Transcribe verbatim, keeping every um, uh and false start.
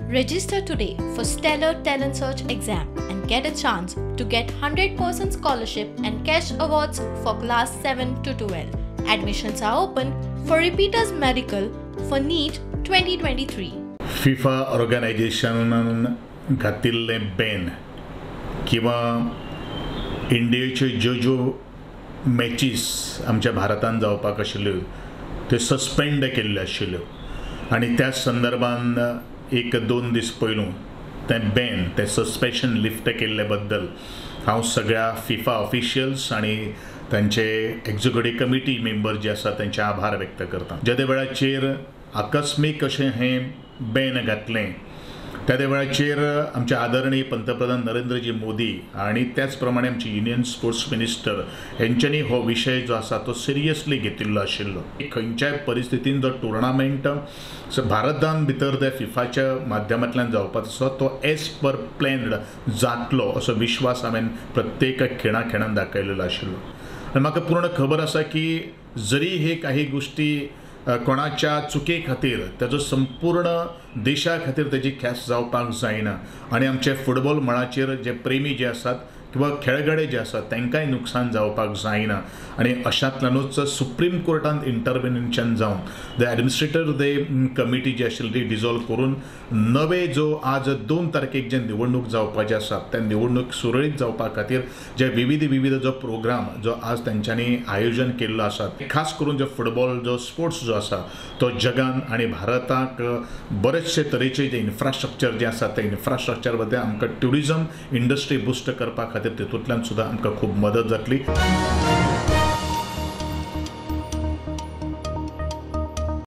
Register today for Stellar Talent Search exam and get a chance to get one hundred percent scholarship and cash awards for class seven to twelve. Admissions are open for repeaters medical for NEET twenty twenty-three. FIFA ऑर्गनायझेशनान घातिल्ले ban किंवा इंडियेच्यो ज्यो ज्यो matches आमच्या भारतान जावपाक आशिल्ल्यो त्यो सस्पेंड केल्ल्यो आशिल्ल्यो आनी त्या संदर्भान एक दोन दीस पयलू तें बॅन तें सस्पेशन लिफ्ट केल्ले बद्दल हांव सगळ्या फिफा ऑफिशियल्स आनी तांचे एक्झिक्युटिव्ह कमिटी मेंबर जे आसा तांचे आभार व्यक्त करता. ज्या वेळाचेर आकस्मीक अशें हें बॅन घातलें त्या वेळाचेर आमचे आदरणीय पंतप्रधान नरेंद्रजी मोदी आणि त्याच प्रमाणे आमचे युनियन स्पोर्ट्स मिनिस्टर यांच्यानी हो विषय जो आसा तो सिरियसली घेतिल्लो आशिल्लो. खंयच्याय परिस्थितीन जो टुर्नामेंट भारतान भितर त्या फिफाच्या माध्यमांतल्यान जावपाचो तो एज पर प्लॅन्ड जातलो असो विश्वास हांवें प्रत्येक खेळा खेळान दाखयलेलो आशिल्लो. आनी म्हाका पूर्ण खबर आसा की जरी हे काही गोष्टी कोणाच्या चुके खातीर ताजो संपूर्ण देशा खातीर ताजी ख्यास जावपाक जायना आनी आमचे फुटबॉल मळाचेर जे प्रेमी जे आसात किंवा खेळगडे जे आसात तांकांय नुकसान जावपाक जायना आनी अशांतल्यानूच सुप्रीम कोर्टान इंटरव्हेन्शन जावन द एडमिनिस्ट्रेटर दे कमिटी जी आशिल्ली डिजॉल्व करून नवे जो आज दोन तारखेक जे निवडणूक जावपाचे आसात त्या निवडणूक सुरळीत जावपा खातीर जे विविध विविध जो प्रोग्राम जो आज तांच्यांनी आयोजन केल्लो आसा खास करून जो फुटबॉल जो स्पोर्ट्स जो आसा तो जगान आनी भारताक बरेचशे तरेचे जे इन्फ्रास्ट्रक्चर जे आसा ते इन्फ्रास्ट्रक्चर बद्दल आमकां ट्युरिजम इंडस्ट्री बुस्ट करपा खातीर तेतूंतल्यान सुद्दां आमकां खूब मदत जातली.